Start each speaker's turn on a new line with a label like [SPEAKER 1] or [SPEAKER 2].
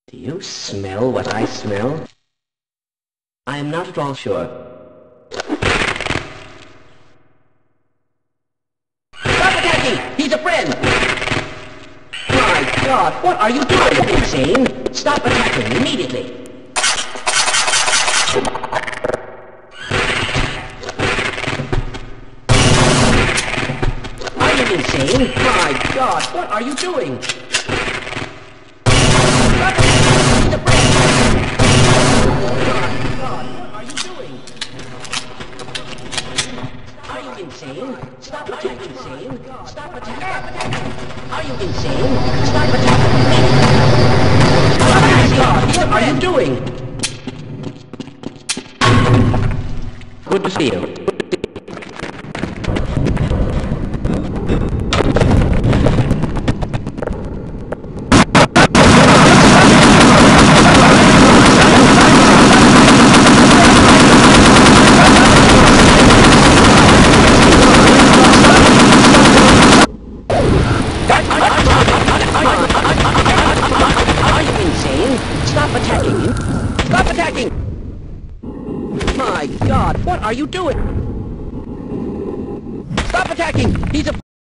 [SPEAKER 1] Do you smell what I smell? I am not at all sure. Stop attacking! He's a friend! My God, what are you doing, insane? Stop attacking immediately! Are you insane? My God, what are you doing? Stop attacking! He's a friend! My God, what are you doing? Are you insane? Stop attacking, insane! Stop attacking! Are you insane? Stop attacking! Oh my God, what are you doing? Good to see you. Stop attacking him! Stop attacking! My God, what are you doing? Stop attacking! He's a...